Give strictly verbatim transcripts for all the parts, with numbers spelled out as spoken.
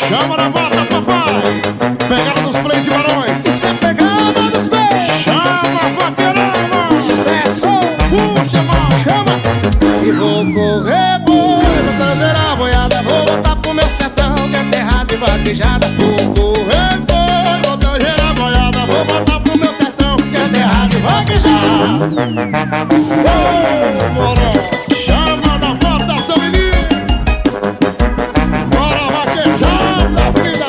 Chama na bota, papai. Pegada dos plays e barões. Isso é pegada dos plays. Chama, vaqueirama. Sucesso. Puxa, mão. Chama. E vou correr, boi, vou tangerar a boiada. Vou voltar pro meu sertão, que é terra de vaquejada. Vou correr, boi, vou tangerar a boiada. Vou voltar pro meu sertão, que é terra de vaquejada. Ô, morão. Chama na bota, São Menino. Bora vaquejada, vida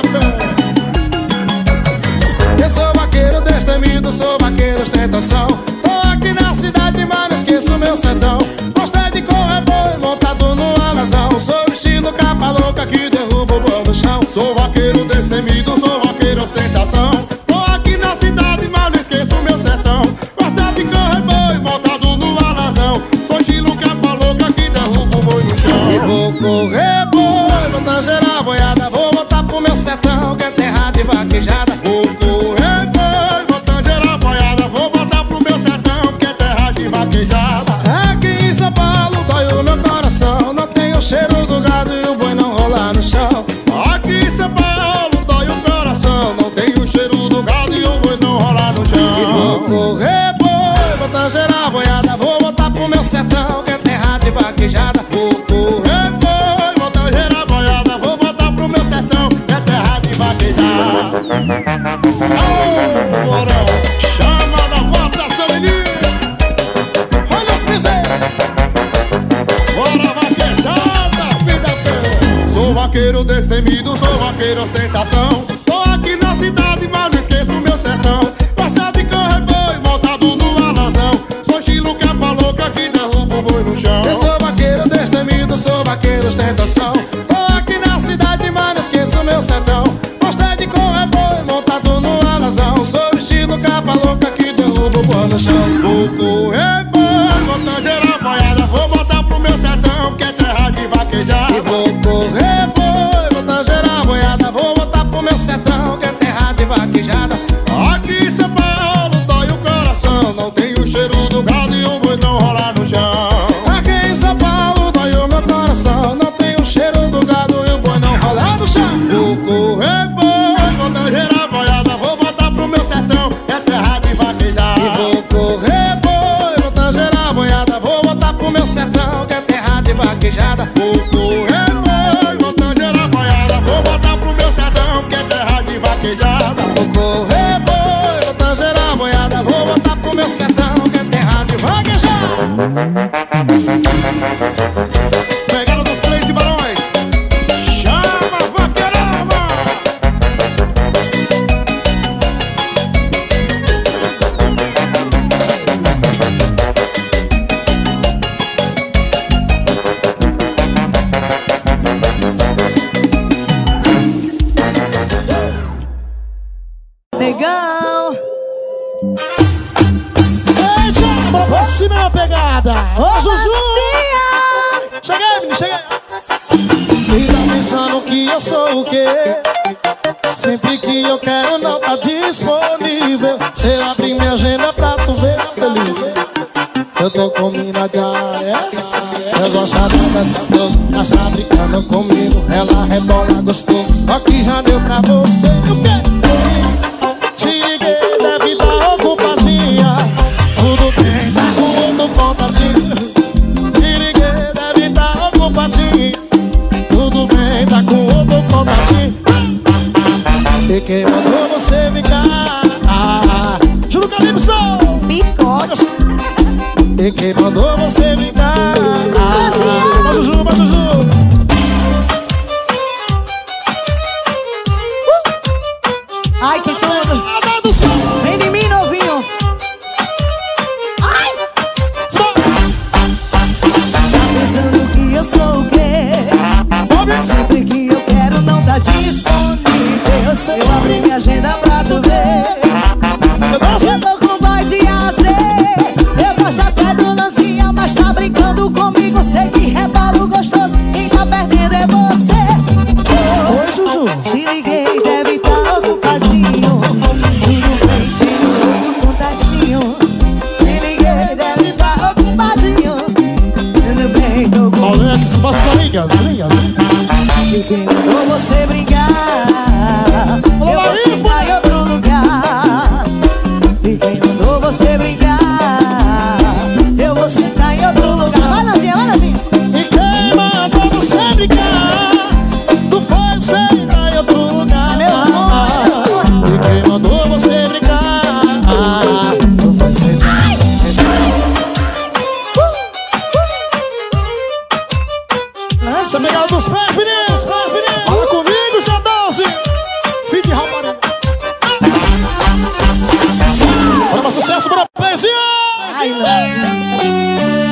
fé. Eu sou vaqueiro destemido, sou vaqueiro ostentação. Tô aqui na cidade, mas não esqueço meu sertão. Gostei de correr boi, montado no alazão. Sou o estilo capa louca que derruba o boi no chão. Sou vaqueiro destemido, sou vaqueiro ostentação. Tô aqui na cidade, mas não esqueço meu sertão. Gostei de correr boi, montado no alazão. Sou estilo capa louca que derruba o boi no chão. E vou correr boi, vou tangerar a boiada. Vou voltar pro meu sertão, que é terra de vaquejada. Vou correr boi, vou tangerar a boiada. Vou voltar pro meu sertão, que é terra de vaquejada. Aqui em São Paulo dói o meu coração. Não tem o cheiro do gado e o boi não rolar no chão. Aqui em São Paulo dói o coração. Não tem o cheiro do gado e o boi não rolar no chão. E vou correr boi, vou tangerar a boiada. Vou voltar pro meu sertão, que é terra de vaquejada. Vou correr boi, vou tangerar a boiada. Vou voltar pro meu sertão, que é terra de vaquejada. Ô, morão, chama na bota, São Menino. Olha o piseiro. Bora vaquejada, vida fé. Sou vaqueiro destemido, sou vaqueiro ostentação. Tô aqui na cidade, mas não esqueço meu sertão. Passado de correr boi, montado no alazão. Sou estilo capa louca que derruba o boi no chão. Eu sou vaqueiro destemido, sou vaqueiro ostentação. Tô aqui na cidade, mas não esqueço meu sertão. Gostei de correr boi, montado no alazão. Sou o estilo capa louca que derruba o boi no chão. Vou correr boi, vou tangerar a boiada. Vou voltar pro meu sertão, que é terra de vaquejada. E vou correr boi, vou tangerar a boiada. Vou voltar pro meu sertão, que é terra de vaquejada. Aqui em São Paulo dói o coração. Não tem o cheiro do gado e o boi não rolar no chão. Aqui em São Paulo dói o meu coração. Não tem o cheiro do gado e o boi não rolar no chão. Vou correr boi, vou tangerar a boiada. Vou voltar pro meu sertão, que é terra de vaquejada. E vou correr boi, vou tangerar a boiada. Vou voltar pro meu sertão, que é terra de vaquejada. Vou correr boi, vou tangerar a boiada. Vou voltar pro meu sertão, que é terra de vaquejada. Vou correr boi, vou tangerar a boiada. Vou voltar pro meu sertão, que é terra de vaquejada. Pegada dos plays e barões. Chama, vaqueirama. Negão. Ei, chama, pra cima é uma pegada. Ô, Juju! Chega aí, menino, chega aí. E tá pensando que eu sou o quê? Sempre que eu quero não tá disponível. Se eu abrir minha agenda pra tu ver feliz, eu tô com mina diária. Eu gosto da dessa toda, mas tá brincando comigo. Ela rebola gostoso, só que já deu pra você. O quê? Te liguei, deve tá ocupadinha. Tudo bem, tá com outro contatinho. Te liguei, deve tá ocupadinha. Tudo bem, tá com outro contatinho. E quem mandou você ficar? Ah, Júlio Calypso! Picote. E quem mandou você ficar? Ah, vai, Juju, vai, Juju! Ai, que tudo. Ah, do céu! Vem de mim, novinho. Ai. Tá pensando que eu sou o quê? Sempre que eu quero não tá disponível. Eu abri minha agenda pra tu ver. Eu tô com voz de azer. Eu gosto até do lancinha, mas tá brincando comigo. Sei que rebalo gostoso, quem tá perdendo é você. Oi, Juju! Te liguei, deve tá ocupadinho. Tudo bem, tem um outro contatinho. Te liguei, deve tá ocupadinho. Tudo bem, tô com... Alex, Mascarinhas, linhas. E quem mandou você brincar? Essa pegada dos pés, meninos, pés, meninos. Fala comigo, G doze. Fique rapaz. Bora pra sucesso, bora pezinho. Ai, Lanzinho.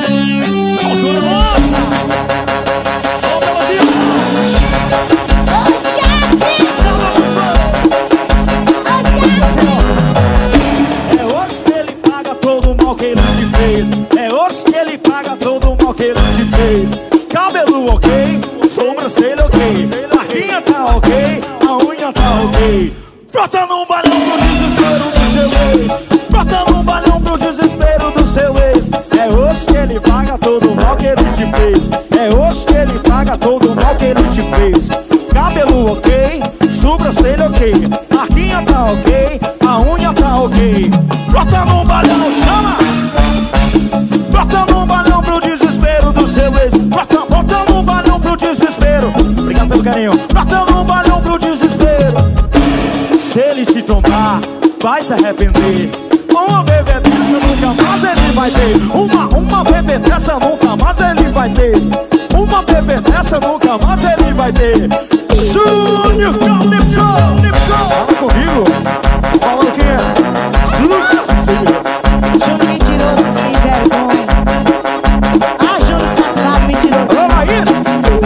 É hoje que ele paga todo o mal que ele te fez. É hoje que ele paga todo o mal que ele te fez. Cabelo ok, sobrancelha ok, marquinha tá ok, a unha tá ok. Brota num balão pro desespero do seu ex. Brota num balão pro desespero do seu ex. É hoje que ele paga todo o mal que ele te fez. É hoje que ele paga todo o mal que ele te fez. Cabelo ok, sobrancelha ok, marquinha tá ok, a unha tá ok. Brota num balão, chama! Brota num balão pro desespero do seu ex. Brota, brota num balão pro desespero. Obrigado pelo carinho. Brota num balão pro desespero. Se ele te tombar, vai se arrepender. Uma bebê dessa nunca mais ele vai ter. Uma, uma bebê dessa nunca mais ele vai ter. Uma bebê dessa nunca mais ele vai ter. Júnior Calypso, fala comigo. Falando quem é? Júnior. Júnior mentiroso, sem vergonha. Ah, Júnior safado, mentiroso. Vamos isso.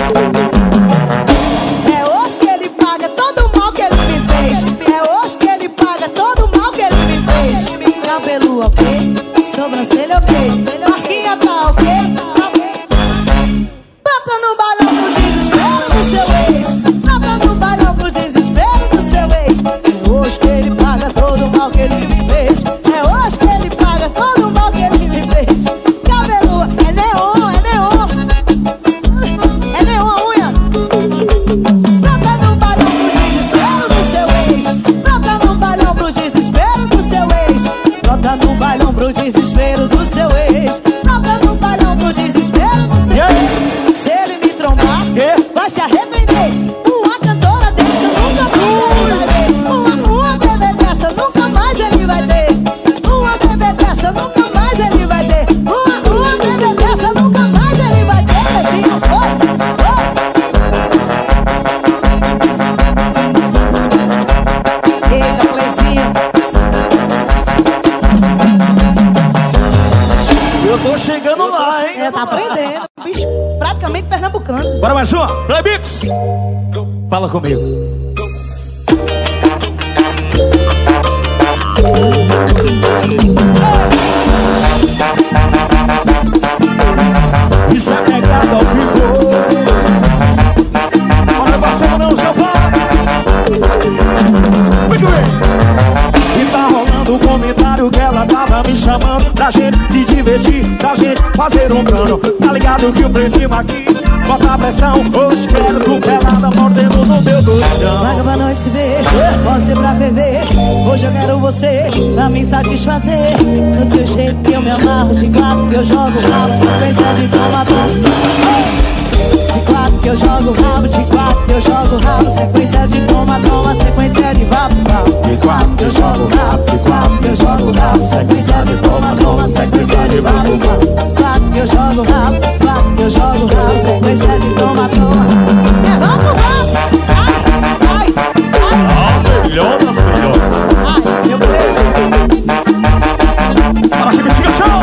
É hoje que ele paga todo o mal que ele me fez. É hoje que ele paga todo o mal que ele me fez. Cabelo ok, sobrancelha ok, marquinha tá ok. Brota no balão pro desespero do seu ex. Brota no balão pro desespero do seu ex. É hoje que ele paga todo o mal que ele me fez. É hoje que ele paga todo o mal que ele me fez. Cabelo é neon, é neon. É neon a unha. Brota no balão pro desespero do seu ex. Brota no balão pro desespero do seu ex. Brota no balão pro desespero do seu ex. Brota no balão pro desespero do seu ex. Se ele me trombar, vai se arrepender. Uma cantora dessa nunca mais ele vai ver. Uma, uma bebê dessa nunca mais ele vai ter. Uma bebê dessa nunca mais ele vai ter. Uma, uma bebê dessa nunca mais ele vai ter. Pezinho, foi, foi. Eita, Cleizinho. Eu tô chegando lá, hein? É, tá aprendendo. Bicho, praticamente pernambucano. Bora mais uma, Playbix. Fala comigo. Isso é negado ao vivo. Olha, você não só vai. Muito bem. E tá rolando um comentário que ela tava me chamando pra gente se divertir, pra gente fazer um plano. Tá ligado que o precinho aqui bota a pressão. Hoje quero tu pelada mordendo no meu colchão. Vaga pra nós se ver, pode ser pra ferver. Hoje eu quero você pra me satisfazer. Do teu jeito que eu me amarro, de quatro que eu jogo rabo, sequência de toma, toma. De quatro que eu jogo rabo, de quatro que eu jogo rabo, sequência de toma, toma, sequência de vapo, vapo. De quatro que eu jogo rabo, de quatro que eu jogo rabo, sequência de toma, toma, sequência de vapo, vapo. Quatro que eu jogo rabo, quatro que eu jogo rabo, sequência de toma, toma. É vapo, vapo. Ai, ai, ai. A melhor das melhores. Ai, meu Deus. Para que me siga, show!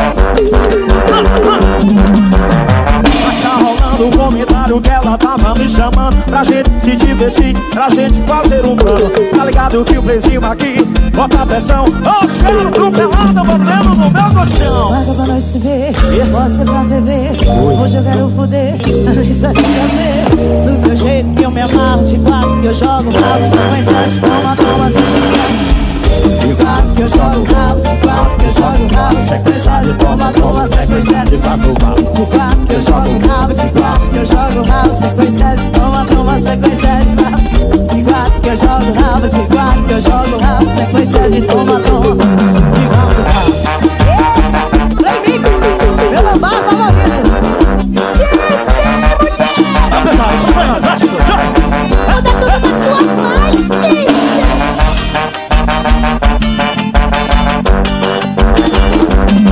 Mas tá rolando um comentário que ela tava me chamando pra gente se divertir, pra gente fazer um plano. Tá ligado que o precinho aqui bota a pressão. Hoje quero tu pelada mordendo no meu colchão. Vaga pra nós se ver, pode ser pra beber. Hoje eu quero foder, me satisfazer. Do teu jeito que eu me amarro, de quatro que eu jogo rabo, sequência de toma, toma, sequência. De quatro que eu jogo rabo, de quatro que eu jogo rabo, sequência de toma, toma, sequência de vapo, vapo. De quatro que eu jogo rabo, de quatro que eu jogo rabo, sequência de toma, toma, sequência de vapo. De quatro que eu jogo rabo, de quatro que eu jogo rabo, sequência de toma, toma, de vapo, vapo. Playmix, meu lambar favorito. Disse mulher. Tá pesado, tá pesado, vai, Chico, já. Vou dar tudo pra sua mãe, disse.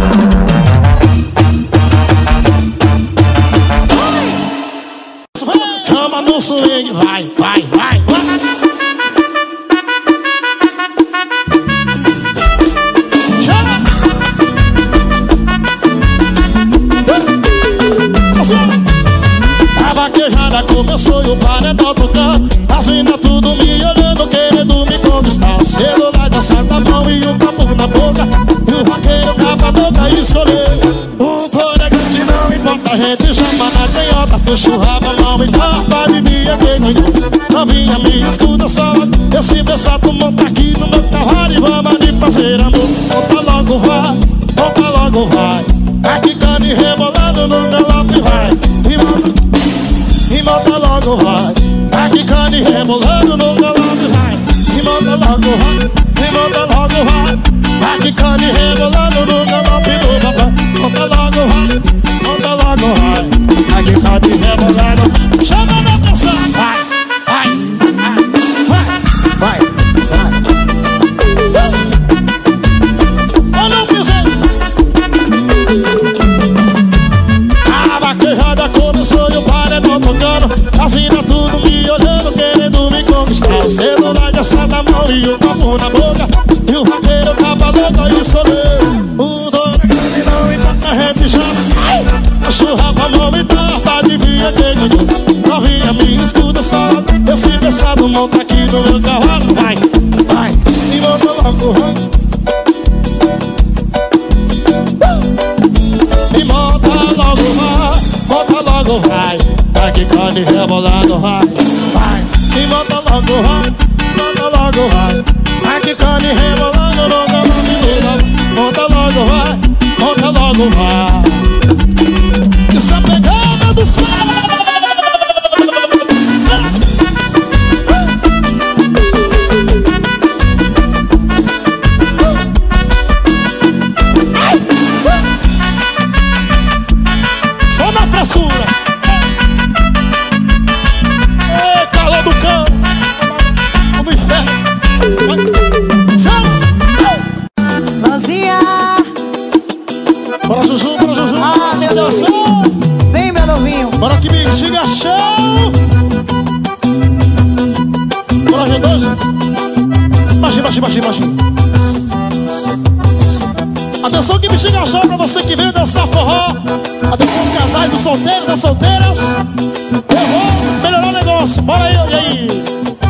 Vai! no swing. Vai, vai, vai, vai. A vaquejada começou e o paredão tocando, as minas tudo me olhando, querendo me conquistar. O celular dançado na mão e o papo na boca, e o vaqueiro capa louca escolheu. O coregante não importa, a gente chama na canhota, puxa o rabo, não importa, vivia quem ganhou. Novinha me escuta só, esse beçado monta aqui no meu cavalo e vamos ali fazer amor. Monta logo vai, monta logo vai, vai quicando e rebolando no galope vai. E monta, e monta logo vai, vai quicando e rebolando no galope vai. E monta logo vai, e monta logo vai, vai quicando e rebolando no galope do papai. Monta logo vai, monta logo vai, vai quicando e rebolando. Chama na atenção, vai, vai, vai, vai, vai, vai. Olha o piseiro. A vaquejada começou e o paredão tocando, as minas tudo me olhando, querendo me conquistar. O celular dançado na mão e o copo na boca, e o vaqueiro capa louca escolheu. O dono não importa, a gente chama, puxa o rabo, a mão e torta, adivinha quem ganhou. Novinha me escuta só, esse beçado monta aqui no meu cavalo. Vai, vai, e monta logo vai, e monta logo vai, monta logo vai, vai quicando e rebolando vai, vai, e monta logo vai, monta logo vai, vai quicando e rebolando no galope do papai. Monta logo vai, monta logo vai, essa pegada dos pais. Só na frescura. Ei, calor do campo, no inferno. Nozinha. Bora Juju, bora Juju. Ah, Associação. Vem, meu novinho. Bora que me chega show. Bora G dois. Baixinho, baixinho, baixinho, baixinho. Atenção que me chega show pra você que veio dançar forró. Atenção os casais, os solteiros, as solteiras. Eu vou melhorar o negócio. Bora aí, e aí?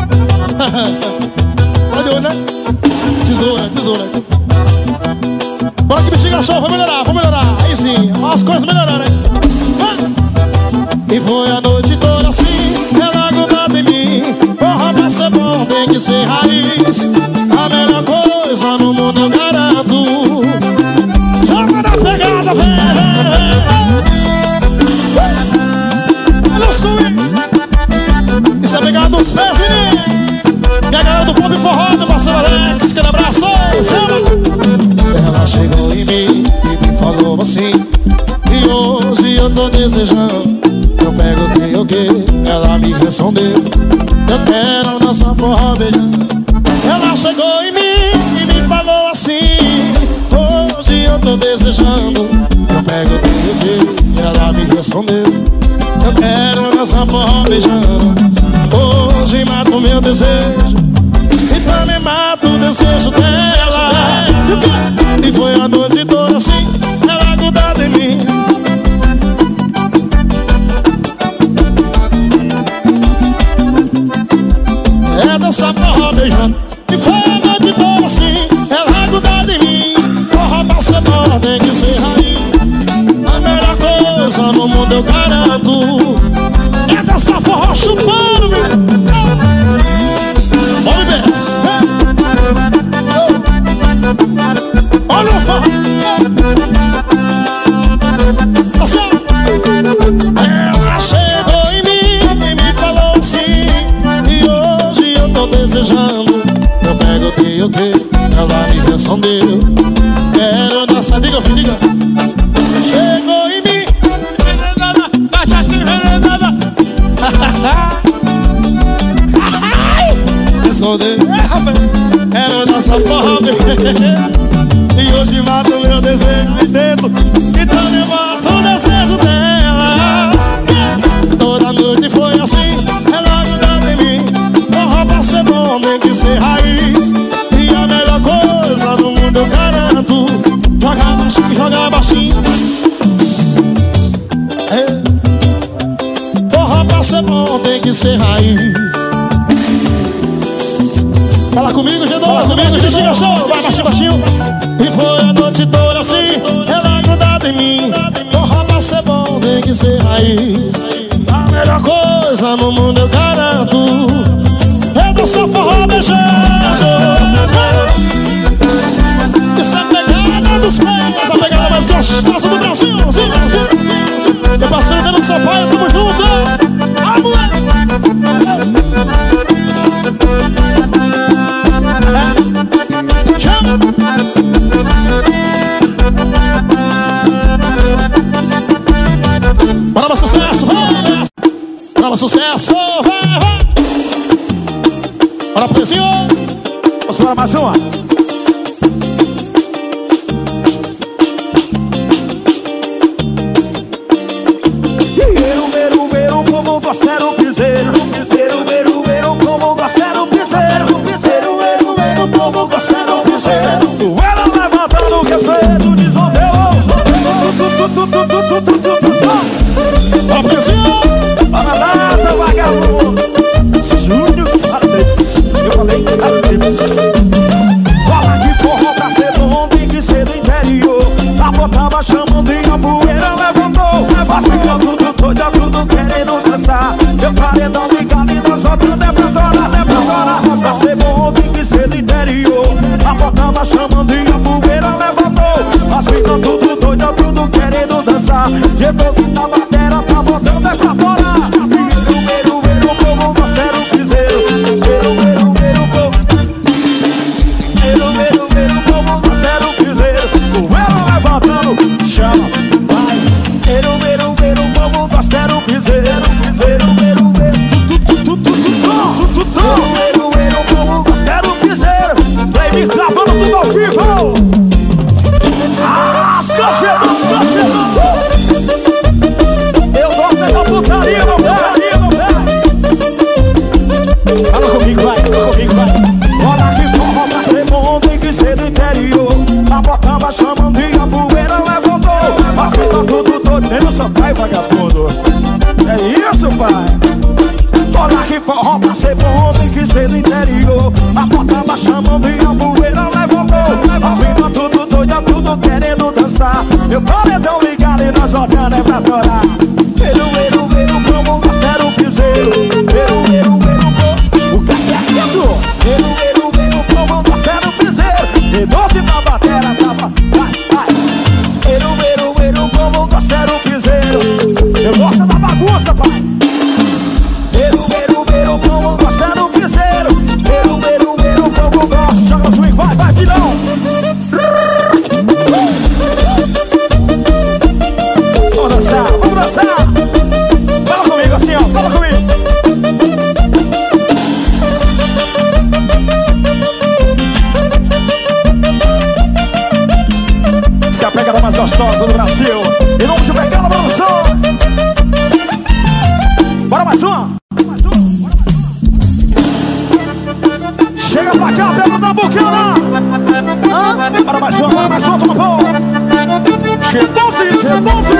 Sai de olho, né? Tesoura, tesoura. Bora que me chega show, vou melhorar, vou melhorar. Aí sim, as coisas melhorando, né? E foi a noite toda assim, ela grudada em mim. Porra, pra ser bom tem que ser raiz. A melhor coisa no mundo eu garanto. Joga na pegada, vem, vem, vem. Olha o swing. Isso é pegada dos pés, menino. Minha galera do pop forró, do parceiro Alex, aquele abraço, chama. Ela chegou em mim e me falou assim, e hoje eu tô desejando. Eu pego o que eu quero, ela me respondeu, eu quero nossa forró beijando. Ela chegou em mim e me falou assim, hoje eu tô desejando. Eu pego o que eu quero, ela me respondeu, eu quero nossa forró beijando. Hoje mato o meu desejo e também mato o desejo dela. E foi a noite toda assim, ela grudada em mim. É dançar forró beijando. E foi a noite toda assim, ela grudada em mim. Forró pra ser bom tem que ser raiz. A melhor coisa no mundo eu garanto. É dançar forró chupando, meu. Olha o Beres. Olha o forró. Ela chegou em mim e me falou assim, e hoje eu tô desejando. Eu pego o que eu quero, ela me respondeu, quero dançar, diga filho, diga. Chegou em mim, baixa assim, nada. Respondeu, quero dançar forró, e hoje mato o meu desejo aí dentro, e também mato o desejo dela. Toda noite foi assim, ser bom tem que ser raiz. Fala comigo, G doze. Fala comigo, G doze. Show. Vai, baixinho, baixinho. E foi a noite toda assim, ela grudada em mim. Porra, pra ser bom tem que ser raiz. A melhor coisa no mundo eu garanto é dançar forró beijando. Isso é pegada dos pés, a pegada mais gostosa do Brasil. Sim, Brasil. Meu parceiro vendo seu pai, tamo junto. Ah, moleque. Bora pra sucesso, vai! Bora pra sucesso, vai, vai! Bora pro vizinho! Vamos para mais uma! Veru, veru, veru, como gosta do piseiro. Veru, veru, veru, como gosta do piseiro. Veru, veru, veru, como gosta do piseiro. Ela levantando o que é cedo, desondeou. Bora pro vizinho! Para lá, seu vagabundo. Júnior Alex. Eu falei Alex. Fala que forró pra ser bom tem que ser do interior. A botava chamando e a poeira levantou. Mas ficou tudo doido, tudo querendo dançar. Eu paredão ligado e nós voltando é pra torar, é pra torar. Pra ser bom tem que ser do interior. A botava chamando e a poeira levantou. Mas ficou tudo doido, tudo querendo dançar. G doze na batera, tá botando é pra torar. Veru, veru, veru, o povo gosta do piseiro. Veru, veru, veru, o povo. Veru, veru, veru, o povo gosta do piseiro. O ela levantando, chama, vai. Veru, veru, veru, o povo gosta do piseiro. Veru, veru, veru, tu, tu, tu, tu, tu, tu, tu. Veru, veru, o povo gosta do piseiro. Vem me gravando tudo ao vivo. As cachorros, eu gosto da putaria, meu pai, meu pai. Fala comigo, vai, fala comigo, vai. Olha que forró pra ser bom tem que ser do interior. A botava chamando e a poeira levantou. Mas fica tudo doido, nem no seu pai, vagabundo. É isso, pai. Olha que forró pra ser bom tem que ser do interior. A botava chamando e a poeira levantou. Mas fica tudo doido, tudo querendo dançar. Eu paredão ligado e nós voltando é pra torar. Veru, veru, veru, como gosta do piseiro. Veru, veru, veru, como... O que é isso? Veru, veru, veru, como gosta do piseiro. E doce na batera, tava... Vai, vai. Veru, veru, veru, como gosta do piseiro. Eu gosto da bagunça, pai. Veru, veru, veru, como gosta do piseiro. Veru, veru, veru, como gosta. Joga no swing, vai, vai, filhão. Vamos dançar, vamos dançar. Fala comigo assim, ó, fala comigo. Se a pegada mais gostosa do Brasil. Em nome de Pegada Produção. Bora mais uma. Chega pra cá, pega da bucana. Bora mais uma, bora mais uma, toma bom. G doze, G doze.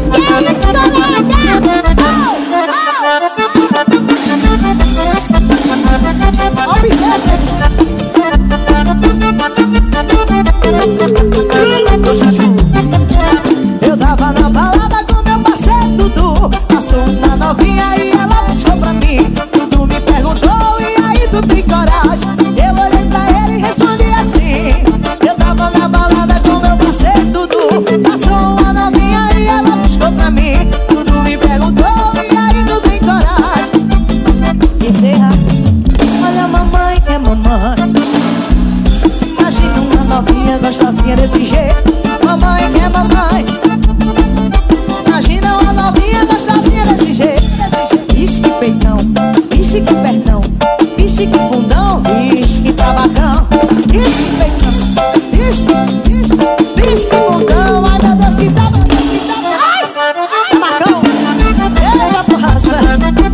Eu tava na balada com meu parceiro Dudu. Passou uma novinha e ela puxou pra mim. Dudu me perguntou, e aí tu tem coragem? Eu olhei pra ele e respondi assim. Eu tava na balada com meu parceiro Dudu. Passou uma novinha e ela puxou pra mim. Dudu me perguntou, e aí tu tem coragem? Encerra. Olha a mamãe, é mamãe. Imagina uma novinha gostosinha desse jeito. Mamãe, é mamãe. Imagina uma novinha gostosinha desse jeito. Ixi, que peitão, ixi, que pertão, ixi, que bundão, ixi, que tabacão. Ixi, que peitão, ixi, ixi, ixi, que bundão. Ai, meu Deus, que tabacão. Ai, tabacão. Eita, porraça.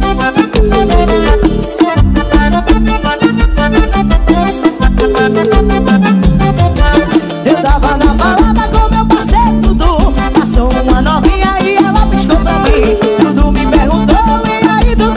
Eu tava na balada com meu parceiro Dudu. Passou uma novinha e ela piscou pra mim. Dudu me perguntou, e aí Dudu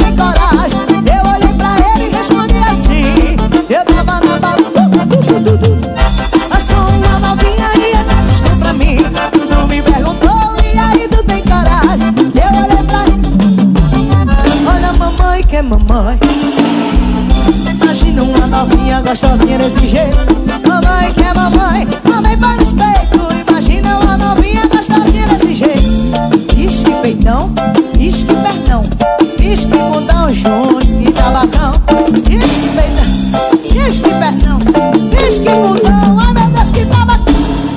mamãe. Imagina uma novinha gostosinha desse jeito. Mamãe quer mamãe, mamãe para o peito. Imagina uma novinha gostosinha desse jeito. Diz que peitão, diz que pertão, diz que mundão, Júnior e tabacão. Diz que peitão, diz que pertão, diz que mundão. Ai meu Deus, que tabacão.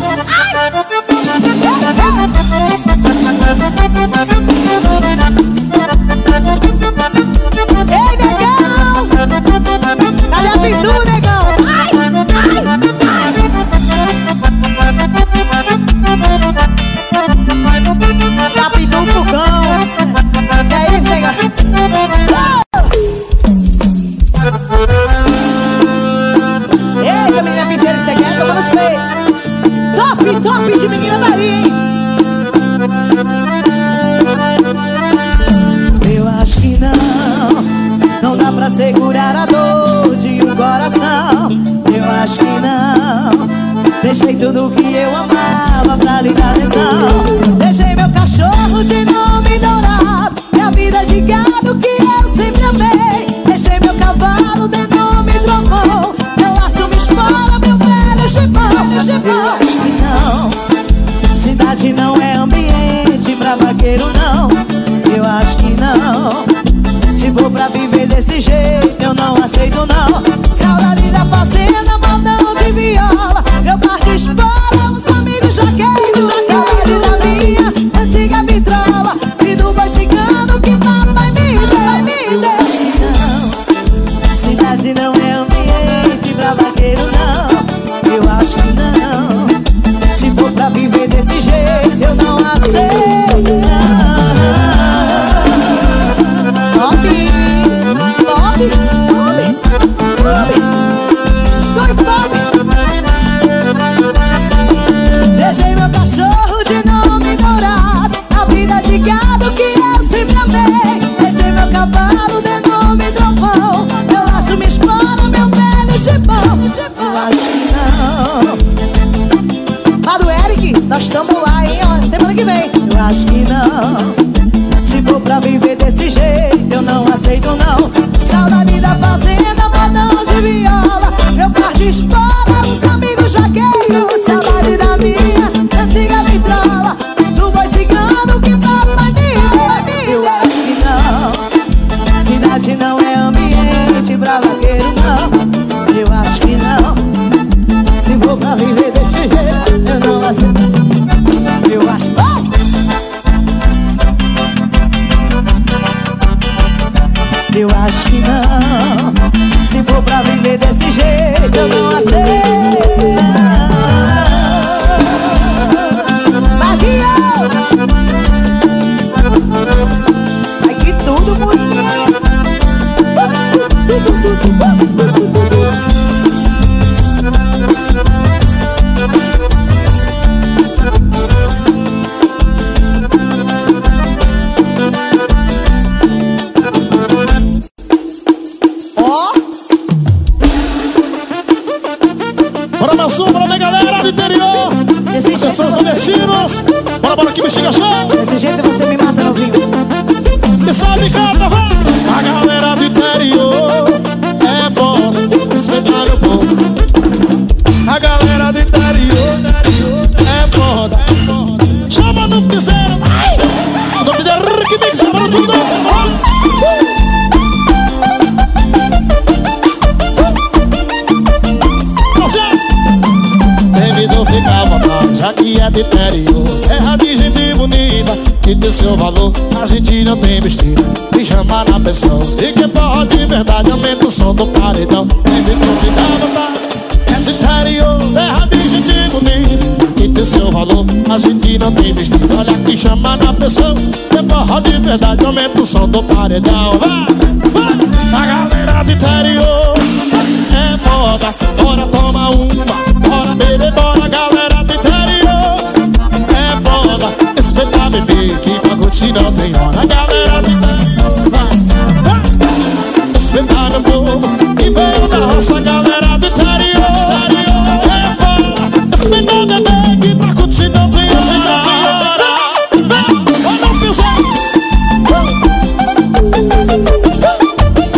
Ei, negão! Cadê a pintura, negão? Ai, ai. Tá pintando o fogão. Que é isso, negão? Eita, menina pinceira que você quer, toma nos peitos. Top, top de menina daí, hein? Eu acho que não, não dá pra segurar a dor de um coração. Eu acho que não, deixei tudo que eu amava pra lhe dar atenção. Deixei meu cachorro de nome dourado e a vida de gado que eu sempre amei. Deixei meu cavalo de nome trovão, meu laço me espora, meu velho chibão. Eu acho que não, cidade não é ambiente pra vaqueiro não. Eu acho que não, se for pra viver desse jeito eu não aceito não. Saudade da fazenda, modão de viola, meu bar de espora, os amigos jaqueiros. Saudade da minha antiga vitrola e do boi cigano que papai me deu. Eu acho que não, cidade não é ambiente pra vaqueiro não. Eu acho que não, se for pra viver desse jeito eu não aceito não. Bob, Bob, Bob, Bob, dois Bob. Deixei meu cachorro de nome dourado, a vida de gado que eu sempre amei. Deixei meu cavalo de nome trovão, meu laço me espora, meu velho chibão. Eu acho que não. Lá do Eric, nós estamos lá, hein, ó, semana que vem. Eu acho que não, se for pra viver desse jeito eu não aceito não. Saudade da fazenda, modão de viola, meu par de espora, os amigos vaqueiros. Saudade da minha antiga vitrola, do boi cigano que papai me deu. Eu acho que não, cidade não é ambiente pra vaqueiro não. Eu acho que não, se for pra viver desse jeito eu não aceito. Eu acho que oh! Eu acho que não, se for pra viver desse jeito eu não aceito não. Maguinho! Ai que tudo, mulher! Bora na sua, bora minha galera do interior. Atenção os nordestinos. Bora, bora que bexiga show. Desse jeito você me mata, novinho. Que sabe canta, vai. A galera do interior é foda, espetáculo bom. A galera do interior é foda. Chama no piseiro. O nome de Rick Mix, bora tudo. Fica à vontade, já que é de interior, terra de gente bonita e de seu valor. A gente não tem besteira, me chama na pressão. Se que pode de verdade, aumenta o som do paredão. Vem me convidar à vontade, é de interior, terra de gente bonita e de seu valor. A gente não tem besteira, olha que chama na pressão. Se pode de verdade, aumenta o som do paredão. Vai, vai, a galera do interior é foda, bora toma uma, bora beber, bora galera do interior é foda, espeta beber que pra curtir não tem hora. A galera do interior vai, vai, espeta no povo que veio da roça. A galera do interior é foda, espeta beber que pra curtir não tem hora. Vai, vai não pisar.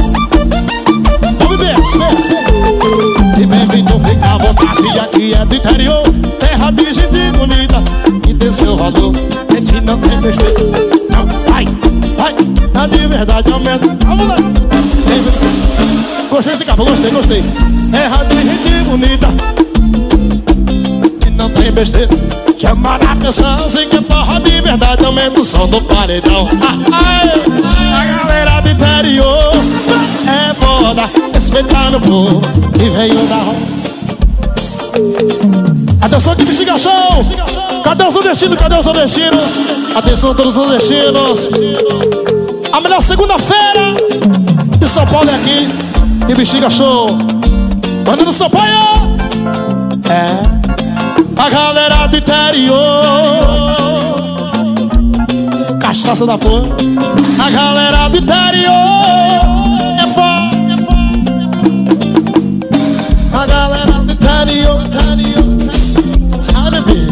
verdade aumenta. Vamos lá. Gostei desse capa, gostei, gostei. É rádio e gente bonita e não tem besteira. Chama na atenção, sei que porra de verdade aumenta o som do paredão. Ah, ah, a galera do interior é foda, respeitando o povo que veio da roça. Atenção que bexiga show. Cadê os nordestinos? Cadê os nordestinos? Atenção todos os nordestinos. A melhor segunda-feira de São Paulo é aqui. E bexiga show. Quando no São Paulo é a galera do interior. Cachaça da porra. A galera do interior é foda. A galera do interior, interior. A bebê.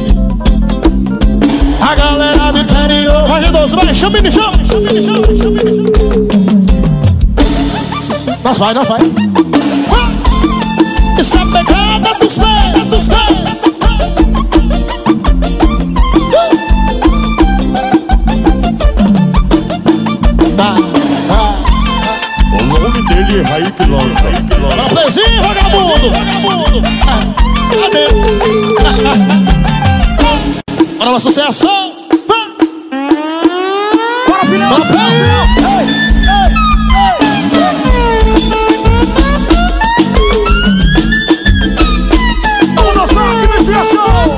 A galera do interior. Vai, G doze, vai, chama me chama. Nós vai, nós vai. Essa pegada dos pés, dos pés. O nome dele é Raí Pilança. Para o Prezinho, vagabundo. Cadê? Bora uma sucessão. Bora, filhão. Bora, filhão. Ei, ei, ei. Vamos dançar aqui no Bexiga Show.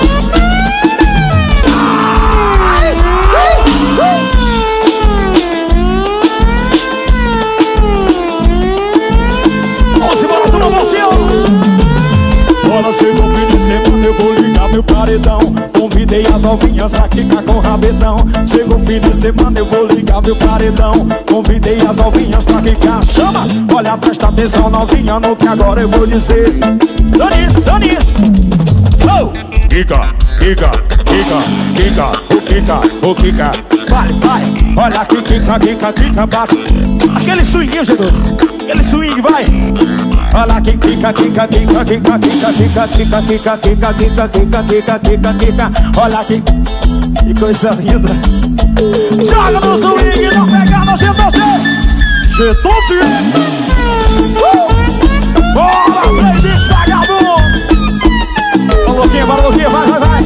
Vamos embora, turma, Bora, chegou o fim de semana, eu vou ligar meu paredão. Convidei as novinhas pra quicar com o rabetão. Chegou o fim de semana, eu vou ligar meu paredão. Convidei as novinhas pra quicar. Chama! Olha, presta atenção, novinha, no que agora eu vou dizer. Dani, Dani! Oh! Kika, Kika, Kika, Kika, o Kika, o Kika. Vai, vai! Olha aqui, Kika, Kika, Kika, bate. Aquele swinguinho, G doze. Aquele swing, vai! Olha aqui, Kika, Kika, Kika, Kika, Kika, Kika, Kika, Kika, Kika, Kika, Kika, Kika, Kika, Kika. Olha aqui, que coisa linda. Joga no swing, não pega no G doze. G doze. Bora, playlist vagabundo. Bora, Luquinha, bora, Luquinha, vai, vai, vai.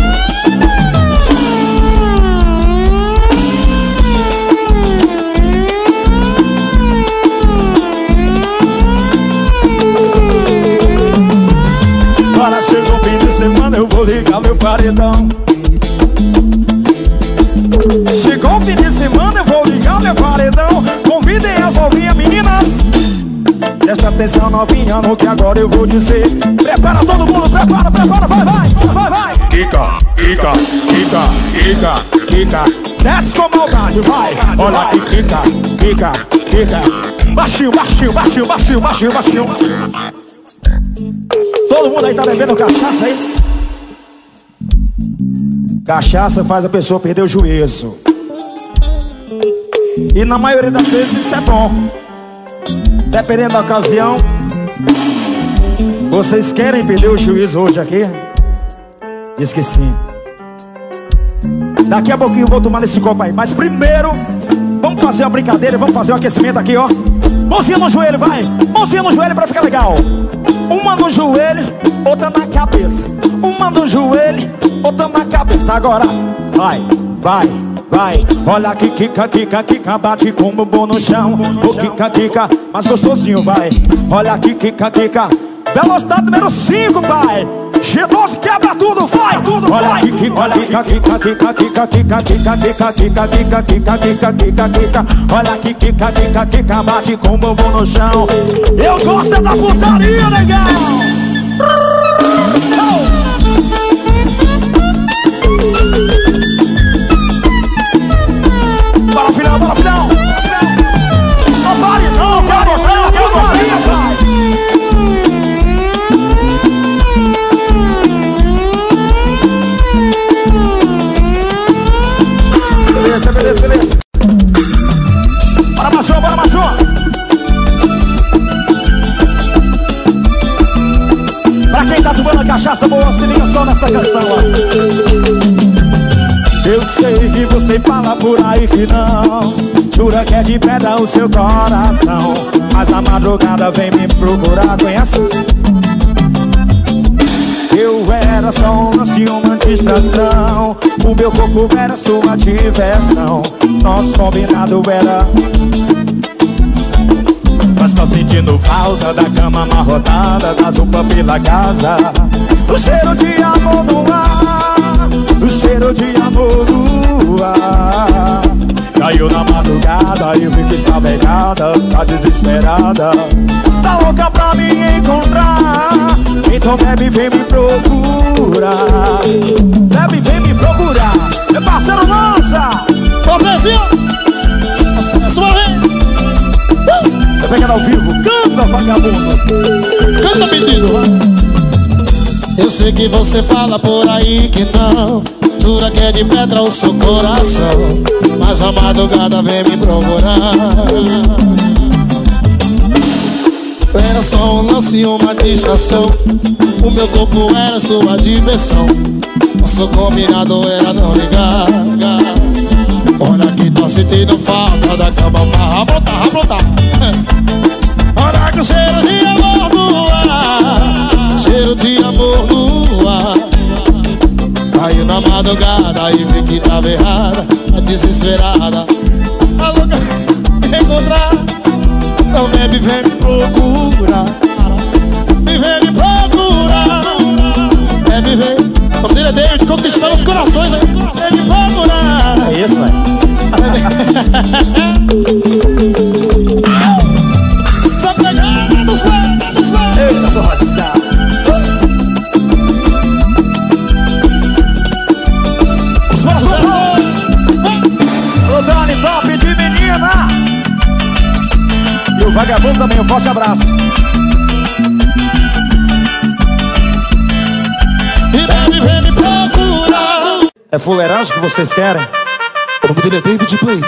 Agora chegou o fim de semana, eu vou ligar meu paredão. Chegou o fim de semana, eu vou ligar meu paredão. Convidem as novinhas, meninas. Presta atenção, novinha, no que agora eu vou dizer. Prepara todo mundo, prepara, prepara, vai, vai, vai, vai. Kika, Kika, Kika, Kika, Kika. Desce com maldade, vai. Olha aqui, Kika, Kika, Kika. Baixinho, baixinho, baixinho, baixinho, baixinho, baixinho. Todo mundo aí tá bebendo cachaça aí? Cachaça faz a pessoa perder o juízo. E na maioria das vezes isso é bom. Dependendo da ocasião. Vocês querem perder o juízo hoje aqui? Diz que sim. Daqui a pouquinho eu vou tomar nesse copo aí. Mas primeiro, vamos fazer uma brincadeira. Vamos fazer um aquecimento aqui, ó. Mãozinha no joelho, vai. Mãozinha no joelho pra ficar legal. Uma no joelho, outra na cabeça. Uma no joelho, outra na cabeça. Agora, vai, vai, vai. Olha aqui, Kika, Kika, Kika. Bate com o bumbum no chão. O Kika, Kika, mais gostosinho, vai. Olha aqui, Kika, Kika. Velocidade número cinco, pai. G doze quebra tudo, vai, tudo, olha vai. Kika, olha Kika, Kika, Kika, Kika, Kika, Kika, Kika, Kika, Kika, Kika, Kika, Kika, Kika. Olha aqui, Kika, Kika, Kika. Bate com o bumbum no chão. Eu gosto é da putaria, legal. Bora, filhão, bora, filhão. Não pare, não, quero mostrar, quero mostrar, pai. Beleza, beleza, beleza. Bora, Machô, bora, Machô. Pra quem tá tomando cachaça boa, se liga só nessa canção, ó. Eu sei que você fala por aí que não, jura que é de pedra o seu coração, mas a madrugada vem me procurar. Conhece? Eu era só um lance, uma distração, o meu corpo era sua diversão, nosso combinado era. Mas tô sentindo falta da cama amarrotada, das roupas pela casa, o cheiro de amor no ar, o cheiro de amor no ar. Caiu na madrugada e vi que estava errada, tá desesperada, tá louca pra me encontrar. Então bebe, vem me procurar, bebe, vem me procurar. Meu parceiro, lança! Ô, Brasil! É sua vez! Você pega ao vivo, canta, vagabundo! Canta, menino! Eu sei que você fala por aí que não, jura que é de pedra o seu coração, mas a madrugada vem me procurar. Era só um lance, uma distração, o meu corpo era sua diversão, nosso combinado era não ligar. Olha que tô sentindo falta da cama amarrotada, amarrotada. Olha que o cheiro de amor no ar, cheiro de amor no ar. Caiu na madrugada e vi que tava errada, tá desesperada, tá louca me encontrar. Então bebe, vem me procurar, me vem me procurar. Bebe, vem. O nome dele é David, conquistando os corações aí. Vem me procurar. É isso, velho. Só pegando os pés, os pés. Eita, nossa! Ô, Dani, top de menina! E o vagabundo também, um forte abraço. E bebe, vem me procurar. É fuleiragem que vocês querem? O nome dele é David Play.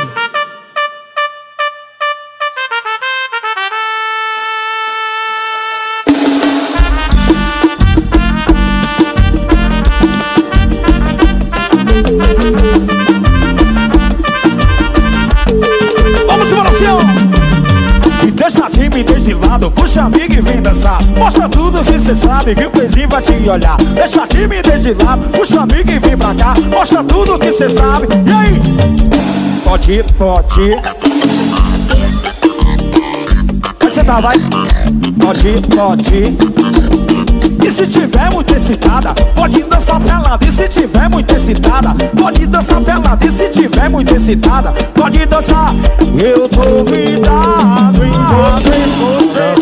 Vamos embora, senhor! E deixa time desde lado, puxa amigo e vem dançar. Mostra tudo que cê sabe, que o pezinho vai te olhar. Deixa time desde lado, puxa amigo e vem pra cá. Mostra tudo que cê sabe, e aí? Pode ir, pode ir. Onde cê tá, vai? Pode ir, pode ir. E se tiver muito excitada, pode dançar pelada. E se tiver muito excitada, pode dançar pelada. E se tiver muito excitada, pode dançar. Eu tô vidado em você, você.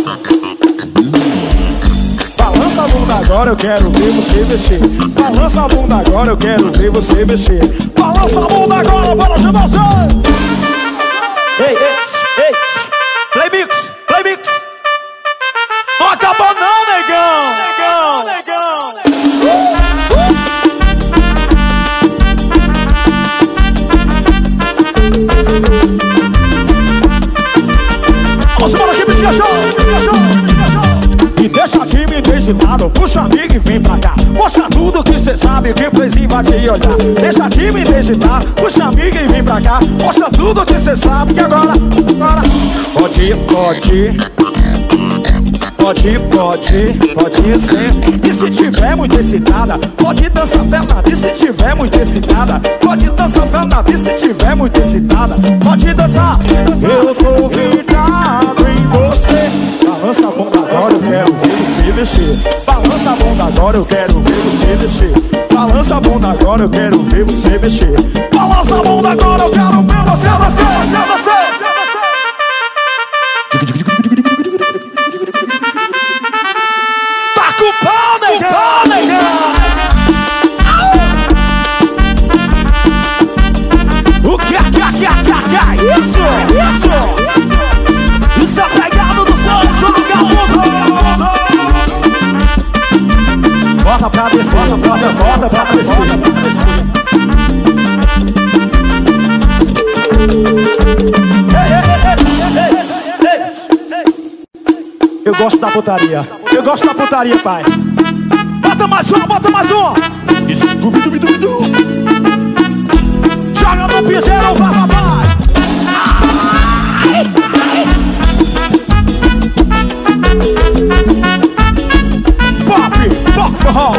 Balança a bunda agora, eu quero ver você mexer. Balança a bunda agora, eu quero ver você mexer. Balança a bunda agora, bora ajudar você. Ei, ei, ei, play mix, play mix. Não acabou não, negão. Negão, negão. Vamos embora aqui, bicho, show. E deixa time desde lado, puxa amigo e vem pra cá. Mostra tudo que cê sabe, que o playzinho vai te olhar. Deixa time desde lado, puxa amigo e vem pra cá. Mostra tudo que cê sabe, e agora, agora. Pode ir, pode ir. Pode ir, pode ir, pode ir sim. E se tiver muito excitada, pode dançar pelada. E se tiver muito excitada, pode dançar pelada. E se tiver muito excitada, pode dançar. Eu tô virado em você. Balança a bunda agora, eu quero ver você mexer. Balança a bunda agora, eu quero ver você mexer. Balança a bunda agora, eu quero ver você mexer. Balança a bunda agora, eu quero ver você, você, você, você. Tá com pau, negão, negão. O que, que, que, que, que, isso, isso. Isso é pegado dos dois, vamos gabundo. Bota pra descer, bota, bota pra descer. Ei, ei, ei, ei, ei, ei. Eu gosto da putaria, eu gosto da putaria, pai. Bota mais um, bota mais um. Scooby-Doo-Doo-Doo. Joga no piseiro, vai, papai. Pop, pop forró.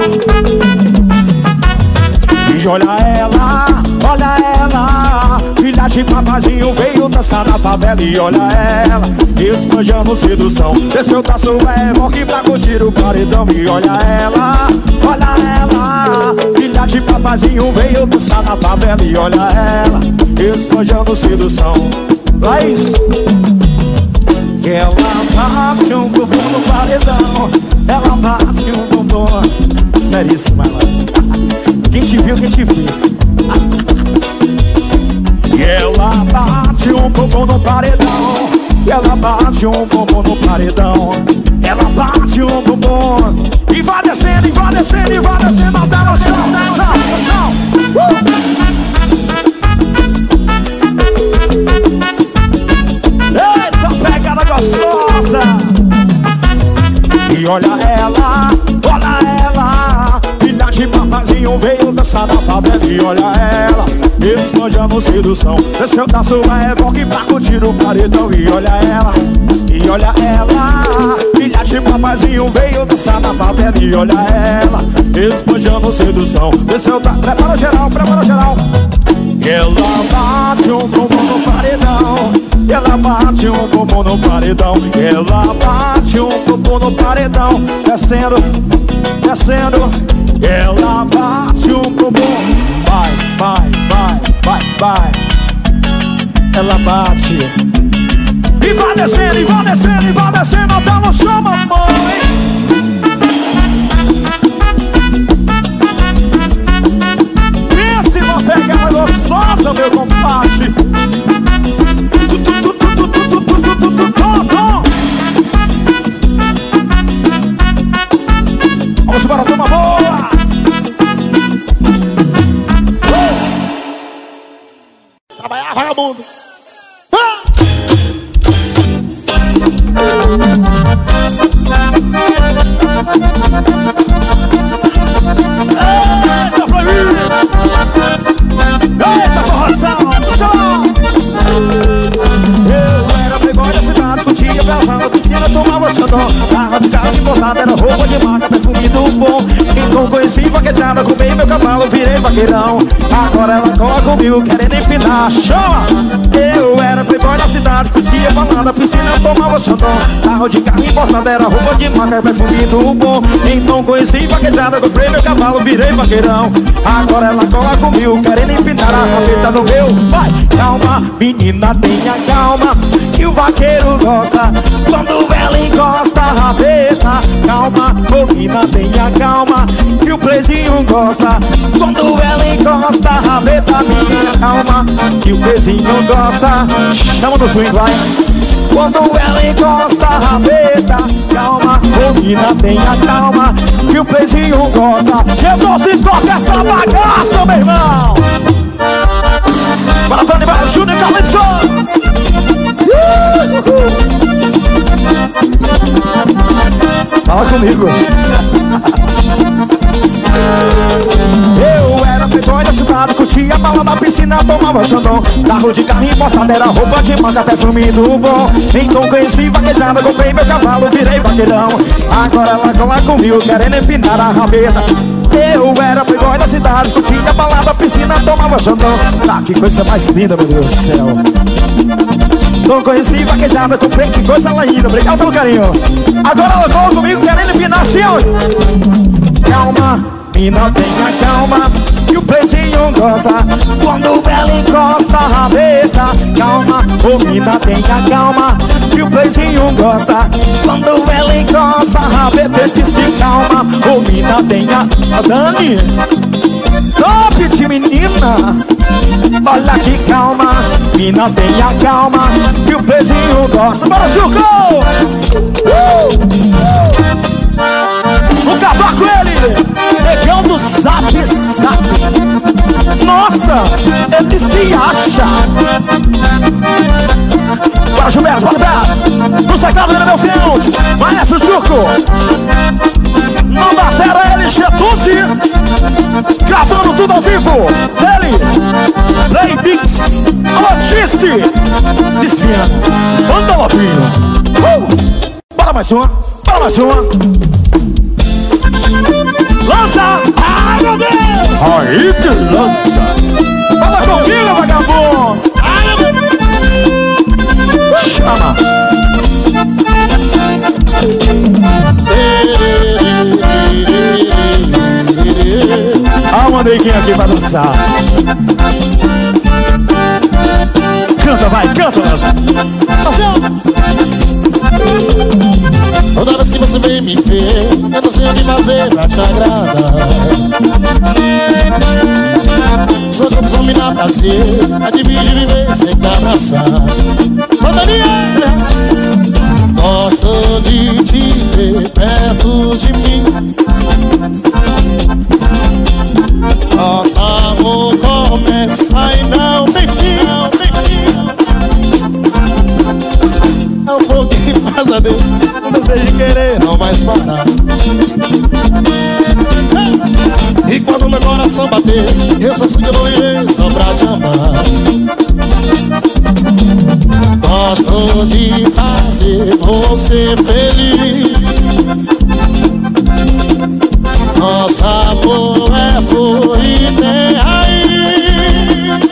E olha ela, olha ela, filha de papazinho veio dançar na favela. E olha ela, esbanjando sedução, desceu da sua evoque pra curtir o paredão. E olha ela, olha ela, filha de papazinho veio dançar na favela. E olha ela, esbanjando sedução. Laís, ela bate um bumbum no paredão, ela bate um bumbum. Seríssima, ela. Quem te viu, quem te viu. E ela bate um bumbum no paredão, ela bate um bumbum no paredão, ela bate um bumbum. E vai descendo, e vai descendo, e vai descendo até no chão, no chão, no chão. uh! Eita, pegada gostosa. E olha ela, olha ela, filha de papazinho veio dançar na favela. E olha ela, esbanjando sedução, desceu da sua evoque pra curtir o paredão. E olha ela, e olha ela, filha de papazinho veio dançar na favela. E olha ela, esbanjando sedução, desceu da... Prepara geral, prepara geral. Ela bate um bumbum no paredão, ela bate um bumbum no paredão, ela bate um bumbum no paredão, descendo, descendo. Ela bate um bumbum, vai, vai, vai, vai, vai. Ela bate e vai descendo, e vai descendo, e vai descendo até no chão, mamãe. Pense numa pegada gostosa, meu compadre. Vamos embora, toma boa. Trabalhar, vagabundo. Eita, Flavinho! Eita, forração! Eu era playboy da cidade, curtia, pesava, piscina, tomava xandó. Carro de carro importado, era roupa de marca, perfume do bom. Então conheci vaquejada, comprei meu cavalo, virei vaqueirão. Agora ela cola comigo, querendo empinar. Chama! Eu era playboy da cidade, curtia, balada, piscina, tomava xandó. Carro de carro importado, era roupa de marca, perfume do bom. Então conheci vaquejada, comprei meu cavalo, virei vaqueirão. Agora ela cola comigo, querendo empinar a rabeta no meu. Vai! Calma, menina, tenha calma, que o vaqueiro gosta quando ela encosta a rabeta. Calma, menina, tenha calma, que o prezinho gosta quando ela encosta a rabeta. Menina, calma, que o prezinho gosta. Chama no swing, vai. Quando ela encosta a rabeta. Calma, menina, tenha calma, que o prezinho gosta. Eu doce, toca essa bagaça, meu irmão. Para Tony Barra, Júnior e Calypso. Fala comigo. Eu era playboy da cidade, curtia bala na piscina, tomava xandão. Carro de carro importado, era roupa de manga, perfume do bom. Então conheci vaquejada, comprei meu cavalo, virei vaqueirão. Agora ela cola comigo, querendo empinar a rabeta. Eu era playboy da cidade, curtia balada, piscina, tomava xandão. Ah, que coisa mais linda, meu Deus do céu. Então conheci vaquejada, comprei, que coisa linda. Obrigado pelo carinho. Agora ela cola comigo, querendo empinar assim, ó. Calma, mina, tenha calma, que o prezinho gosta quando ela encosta a rabeta. Calma, ô mina, tenha calma, que o prezinho gosta quando ela encosta a rabeta. Eu disse calma, ô mina, tenha... Ó, Dani, top de menina. Olha que calma, mina, tenha calma, que o prezinho gosta. Bora, Juco! Uh! No cavaco ele, negão do Zap Zap. Nossa, ele se acha. Bora, Gilberto, bora, Bess. Nos teclados dele, meu field, Maestro Juco. Na batera L G doze, gravando tudo ao vivo. Ele, Play desfina. Anda, novinho. Uh! Bora mais uma, bora mais uma. Lança! Ai, meu Deus! Aí que lança! Fala comigo, vagabundo! Ai, meu Deus! Chama! Ah, o Andreguinho aqui pra dançar. Canta, vai, canta, dança. Toda vez que você vem me ver, eu não sei o que fazer pra te agradar. Sou como some na prazer, a dividir viver sem te abraçar. Rodaria! Gosto de te ver perto de mim. Nosso amor começa e não tem fim, não tem fim. É um pouquinho mais a Deus, não desejo de querer não mais parar. E quando meu coração bater, eu só sei que eu vou viver só pra te amar. Gosto de fazer você feliz. Nosso amor é flor e tem raiz.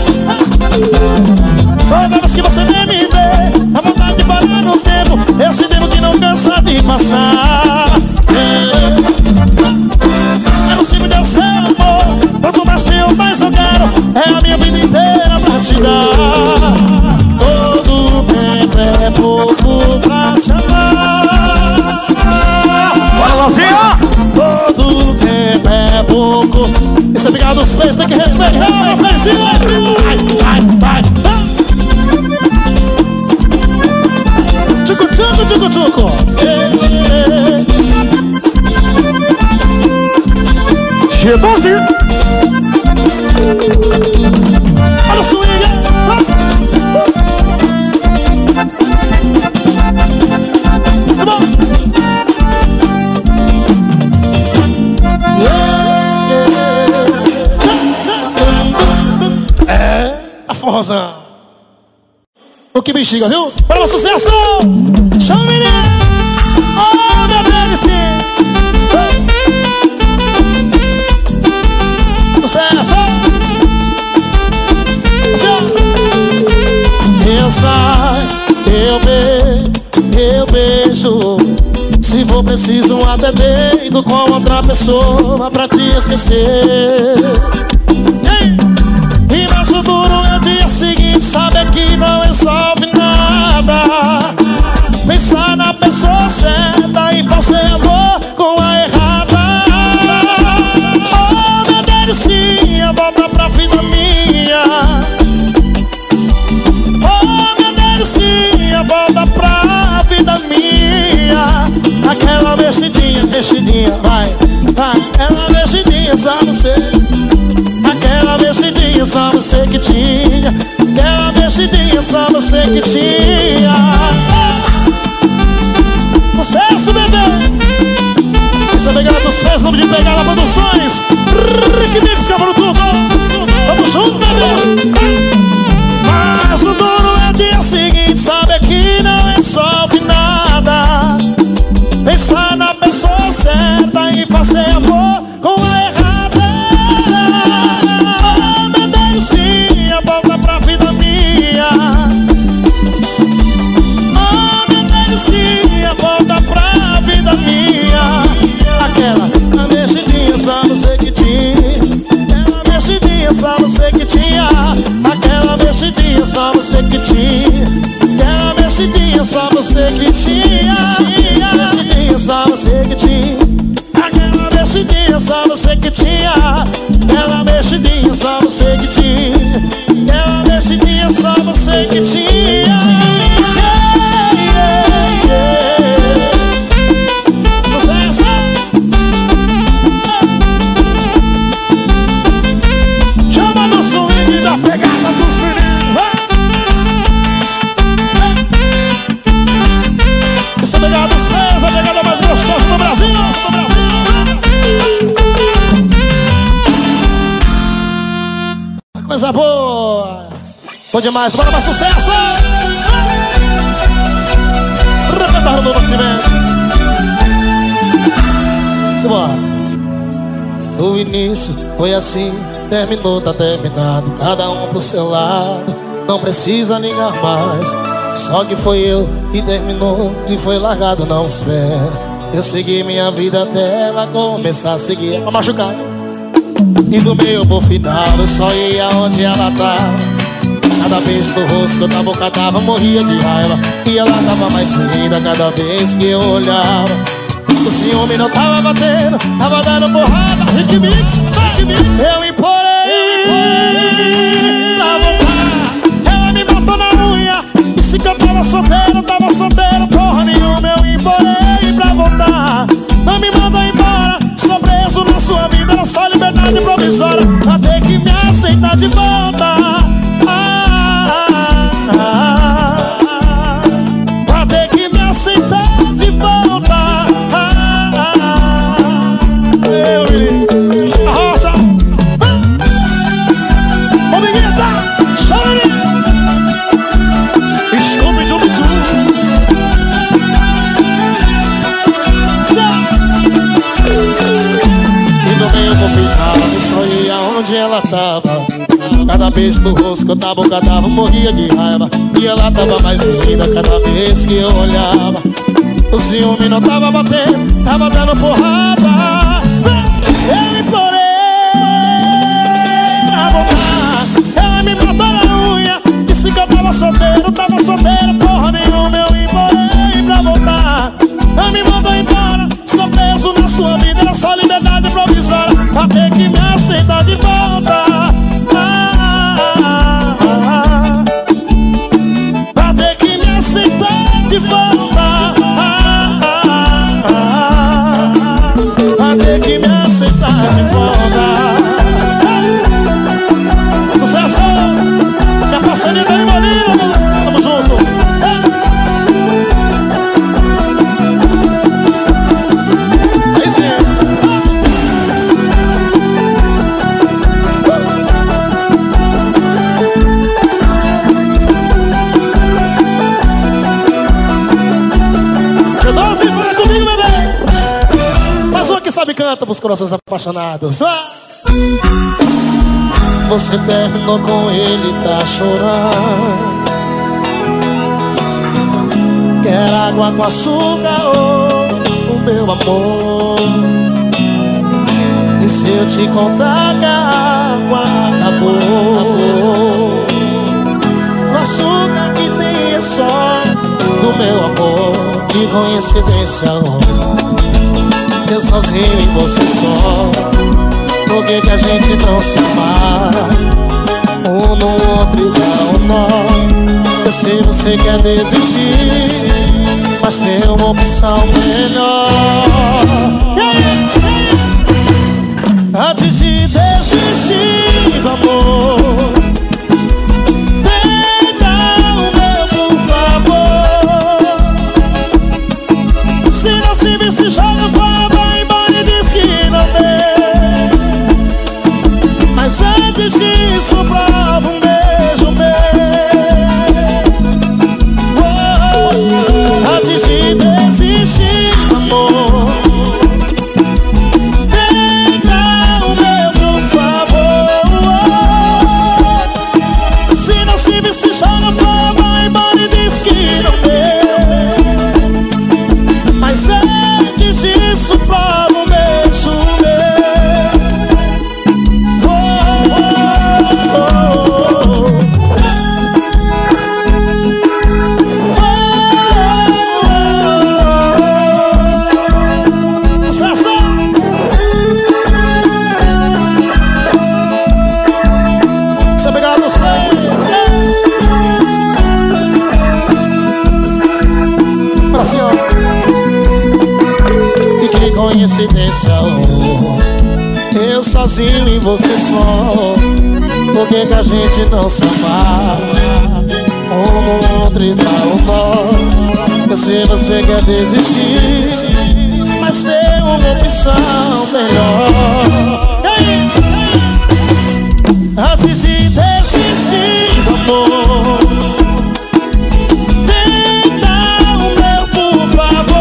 Toda vez que você vem me ver, a vontade de parar no tempo, esse tempo que não cansa de passar. Eu não sigo de seu amor, quanto mais tenho, mais eu quero. É a minha vida inteira pra te dar. Todo tempo é pouco pra te amar. Bora, Luzinha! Todo tempo é pouco. E se pegar dos pés tem que respeitar. Vai, vai, vai, vai. Tchucu, tchucu, tchucu, tchucu. G doze. Olha o swing. Muito bom. É a forrozão. O que bexiga, viu? Para o sucesso! Chama, menino! Oh, meu Deus, sim! Sucesso! Pensa, eu beijo, eu beijo. Se for preciso, até deito com outra pessoa pra te esquecer. Ei! E mais o duro é o dia seguinte, sabe que não resolve nada. Pensar na pessoa certa e fazer amor com a errada. Oh, minha delicinha, volta pra vida minha. Oh, minha delicinha, volta pra vida minha. Aquela mexidinha, mexidinha, vai, vai. Aquela mexidinha, só você. Aquela mexidinha, só você que tinha. Aquela mexidinha, só você que tinha. Sucesso, bebê! Esse é pegada dos pés, nome de Pegada Produções. Rick Mix, cabelo tudo. Tamo junto, bebê! Mas o duro é dia seguinte, sabe que não resolve nada. Pensar na pessoa certa e fazer amor com a errada. Oh, meu delicinha, volta pra vida minha. Oh, minha delicinha, volta pra vida minha. Aquela mexidinha, só você que tinha. Aquela mexidinha, só você que tinha. Aquela mexidinha, só você que tinha. Aquela mexidinha, só você que tinha. Mexidinha, só você que tinha. Aquela mexidinha, só você que tinha. Aquela mexidinha, só você que tinha. Aquela mexidinha, só você que tinha. Yeah, yeah, yeah. Sucesso! Chama no swing da pegada dos meninos. Essa pegada dos pés, a pegada mais gostosa do Brasil, do Brasil. Coisa boa. Bom demais, bora mais sucesso. se vendo. Simbora. No início foi assim, terminou, tá terminado, cada um pro seu lado, não precisa ligar mais. Só que foi eu que terminou e foi largado, não espera. Eu segui minha vida até ela começar a seguir. Pra machucar. E do meio pro final eu só ia onde ela tava. Cada vez do rosto que eu tava bocadava, morria de raiva. E ela tava mais linda cada vez que eu olhava. O ciúme não tava batendo, tava dando porrada. Rick Mix, Rick Mix. Eu implorei pra voltar. Ela me matou na unha. Disse que eu tava solteiro, tava solteiro, porra nenhuma. Eu implorei pra voltar. Não me mandou embora. Sou preso na sua vida, era só liberdade provisória. Pra ter que me aceitar de volta. Ah, ah, ah, ah. Pra ter que me aceitar de volta. Ah, ah, ah. Eu e a rocha. Ô, Miguita, chama ele. Chama, chama, chama. E no meio do final eu só ia onde ela tava. Cada beijo no rosto que eu tava bocadava, morria de raiva. E ela tava mais linda cada vez que eu olhava. O ciúme não tava batendo, tava dando porrada. Eu implorei pra voltar. Ela me matou na unha. Disse que eu tava solteiro, tava solteiro, porra nenhuma. Eu implorei pra voltar. Não me mandou embora. Estou preso na sua vida, era só liberdade provisória. Pra ter que me aceitar de volta. Ah, ah, ah, ah. Pra ter que me aceitar de volta. Ah, ah, ah, ah. Pra ter que me aceitar de volta. Sucesso! Minha parceria tá de Molina, tamo junto. Aí sim. G doze, vai comigo, bebê. Mais uma que sabe canta pros corações apaixonados. Você terminou com ele, tá chorando. Quer água com açúcar ou o meu amor? E se eu te contar que a água acabou? O açúcar que tem é só do meu amor. Que coincidência, eu sozinho e você só. Por que que a gente não se amara? Um no outro e dá um nó. Eu sei você quer desistir, mas tem uma opção melhor. Antes de desistir do amor, tenta o meu, por favor. Se não se vê, se joga fora, vai embora e diz que não vê. Mas antes disso, prova um beijo meu. Oh, antes de desistir, amor, tenta o meu, por favor. Oh, se não se vê, se joga fora, vai embora e diz que não vê. Mas antes disso, prova um beijo meu. Coincidência, eu sozinho e você só. Por que que a gente não se amar? Um no outro e dá um nó. Eu sei você quer desistir, mas tem uma opção melhor. Antes de desistir do amor, tenta o meu, por favor.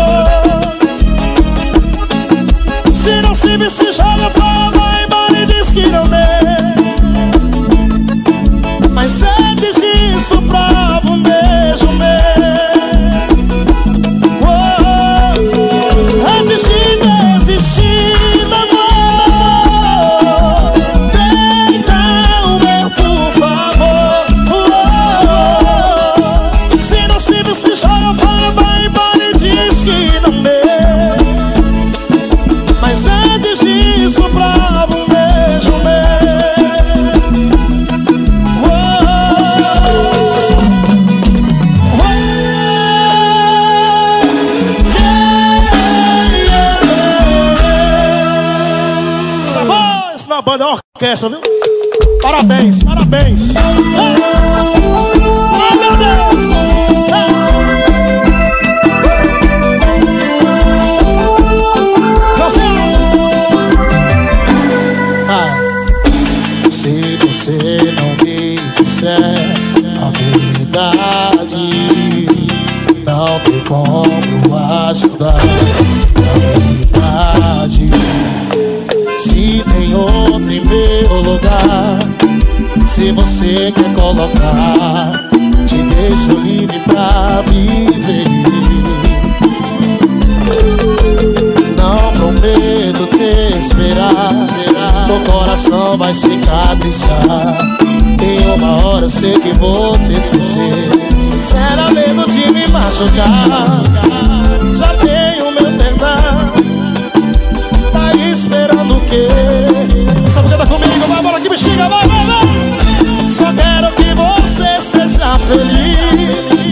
ele se joga fora, vai embora e diz que não vê. Mas antes disso prova um beijo meu. Oh, oh, essa voz na banda, é orquestra, viu? Parabéns, parabéns. Oh, meu Deus. Se você não me disser a verdade, não tem como ajudar a verdade. Se tem outro em meu lugar, se você quer colocar, te deixo livre pra viver. Não prometo te esperar, o coração vai cicatrizar. Em uma hora eu sei que vou te esquecer. Será medo de me machucar? Já tenho meu perdão. Tá esperando o quê? Essa mulher tá comigo, vai, bora que bexiga, vai, vai, vai. Só quero que você seja feliz.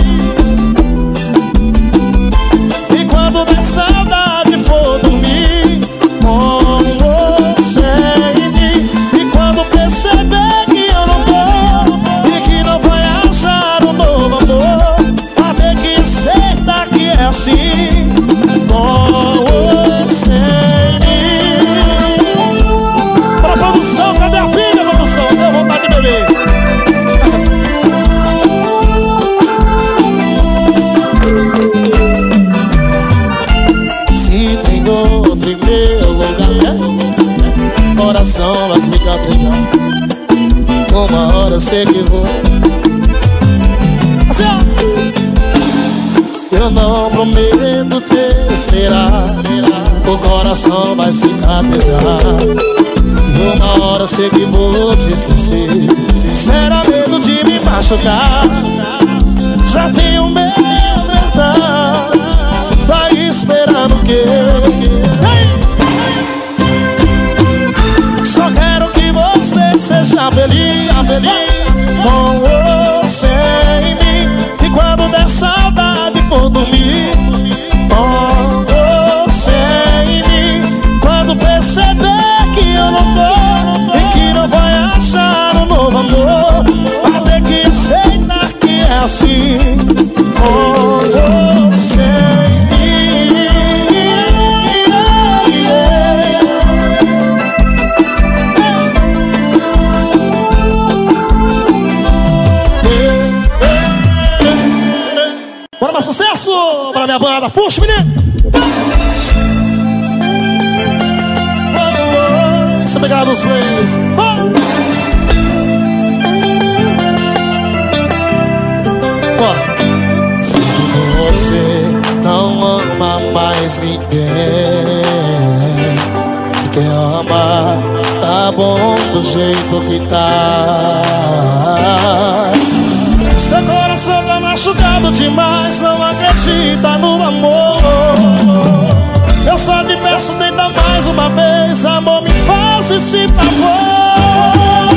E quando der saudade for dormir com você em mim, e quando perceber que eu não tô e que não vai achar um novo amor, vai ter que aceitar que é assim com você em mim. Pra produção, cadê a pilha, produção? Deu vontade de beber. Se tem outro em meu lugar, coração vai cicatrizar. Uma hora eu sei que vou. Assim, ó. Eu não prometo te esperar, o coração vai cicatrizar. Uma hora eu sei que vou te esquecer. Será medo de me machucar? Já tenho meu perdão. Tá esperando o quê? Só quero que você seja feliz, com você em mim. E quando der saudade for dormir com você em mim, quando perceber que eu não vou e que não vai achar um novo amor, vai ter que aceitar que é assim com você em mim. Bora mais sucesso para minha banda. Puxa, menino. Muito obrigado aos plays. Se você não ama mais ninguém, que quer amar, tá bom do jeito que tá. Seu coração tá machucado demais, não acredita no amor. Eu só te peço, tenta mais uma vez, amor, me faz esse favor.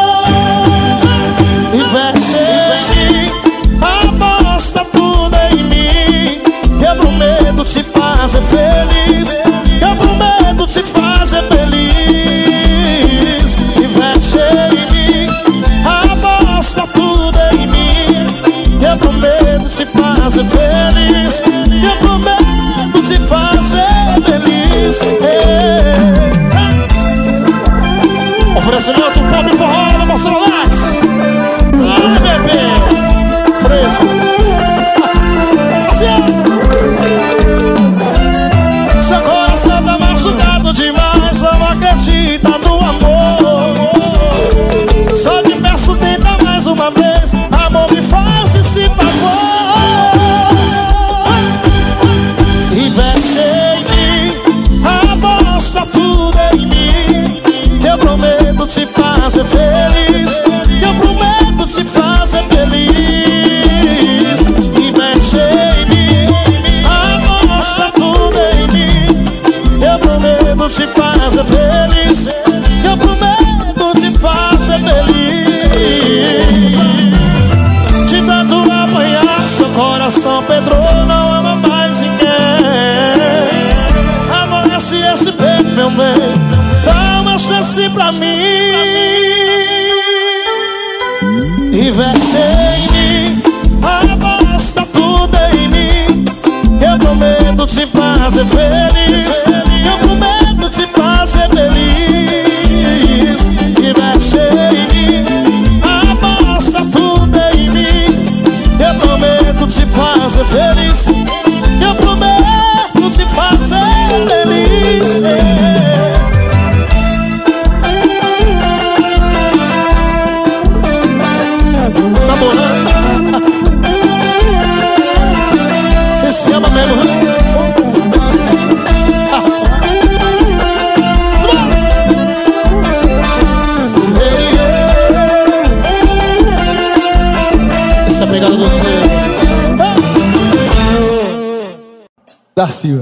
Investe em mim, aposta tudo em mim. Eu prometo te fazer feliz, eu prometo te fazer feliz. Investe em mim, aposta tudo em mim. Eu prometo te fazer feliz, eu prometo te fazer feliz. Oferecimento pop forró da Marcelo Lax. Ai, bebê, fresco. Seu coração tá machucado demais, não acredita no amor. Só te peço, tenta mais uma vez, amor, me faz esse favor. Investe em mim, aposta tudo em mim. Eu prometo te fazer feliz, eu prometo entrou, não ama mais ninguém. Amanhece esse peito, meu bem, dá uma chance pra mim. Investe em mim, aposta tudo em mim. Eu prometo te fazer feliz, eu prometo te fazer feliz. Investe em mim, aposta tudo em mim. Eu prometo te fazer feliz, eu prometo te fazer feliz. Namorando, você se ama mesmo, né? Essa é a pegada dos meus da Silva.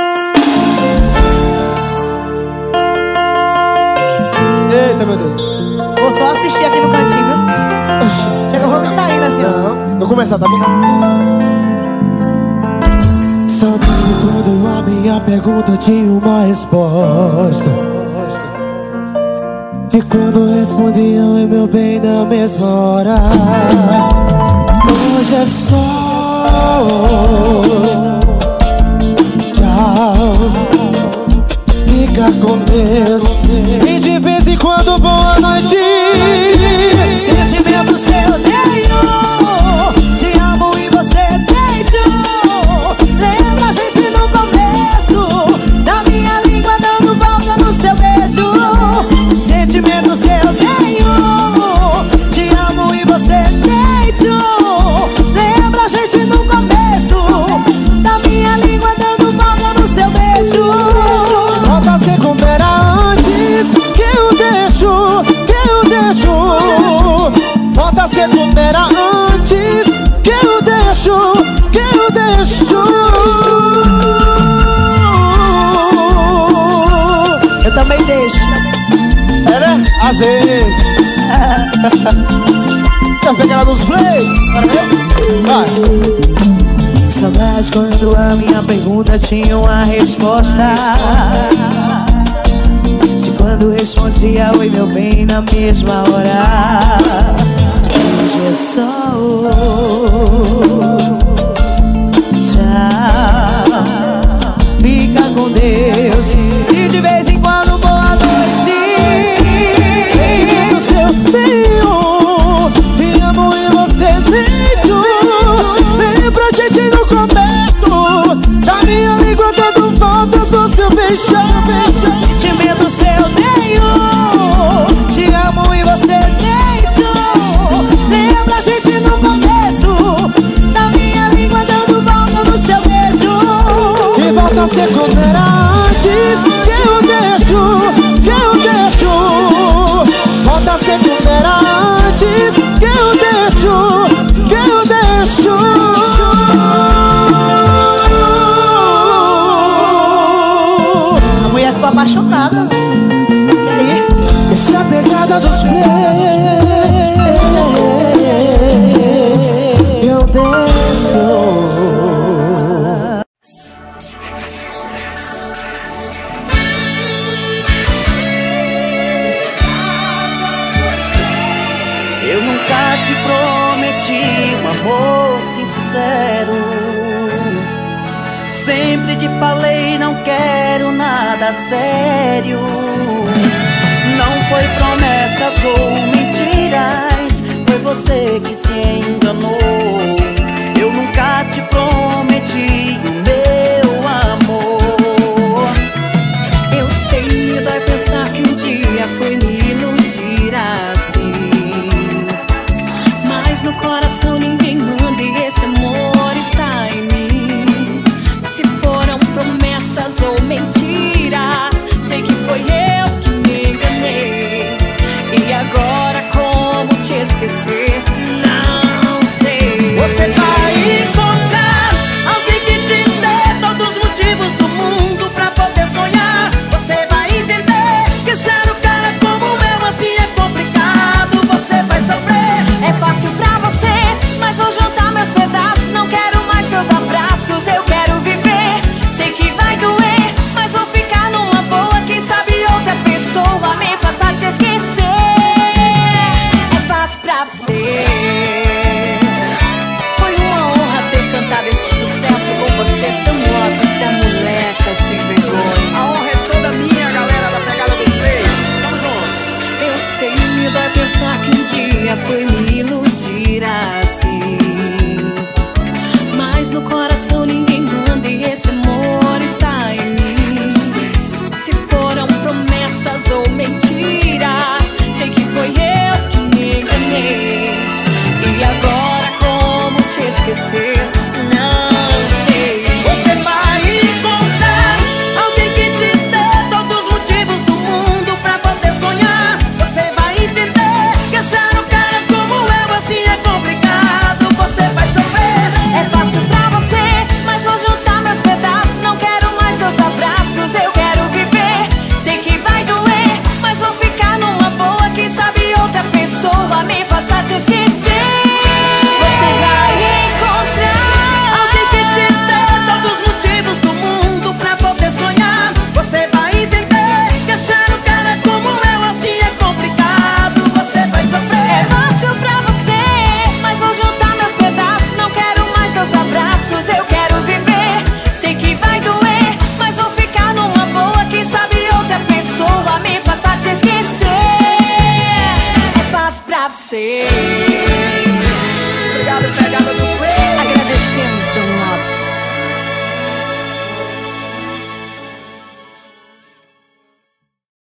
Eita, meu Deus. Vou só assistir aqui no cantinho, viu? Chega, eu vou me saindo assim, ó. Não, vou começar, tá bom? Saudade quando a minha pergunta tinha uma resposta, de quando respondiam e meu bem na mesma hora. Hoje é só tchau, fica com Deus, e de vez em quando boa noite. Sentimento seu tenho, te amo e você deixo. Lembra a gente no começo, da minha língua dando volta no seu beijo. Sentimento seu tenho, te amo e você deixo. Lembra a gente no começo, da minha língua dando volta no seu beijo. Volta a ser como era antes, que eu deixo, que eu deixo. Volta a ser como era antes, que eu deixo, que eu deixo. Eu também deixo. É, né? Às vezes. Quer pegar dos plays? Vai. Saudade quando a minha pergunta tinha uma resposta, de quando respondia oi meu bem na mesma hora. Hoje é só tchau, fica com Deus, e de vez em quando boa noite. Sentimento seu tenho, te amo e você deixo. Lembra a gente no começo, da minha língua dando voltas no seu beijo. Sentimento seu tenho, te amo e você deixo. Lembra a gente no começo, da minha língua dando volta no seu beijo. E volta a ser como era antes, que eu deixo, que eu deixo. Volta a ser como era antes, que eu deixo, que eu deixo. A mulher ficou apaixonada. E aí? Essa é a pegada dos plays. Eu deixo. Eu nunca te prometi um amor sincero. Sempre te falei não quero nada sério. Não foi promessas ou mentiras, foi você que se enganou. Eu nunca te prometi o meu amor. Eu sei, me dói pensar que um dia foi me iludir assim, mas no coração ninguém manda e esse amor está em mim. Se foram promessas ou mentiras, sei que foi eu que me enganei. E agora como te esquecer? Não sei. Você vai encontrar alguém que te ser.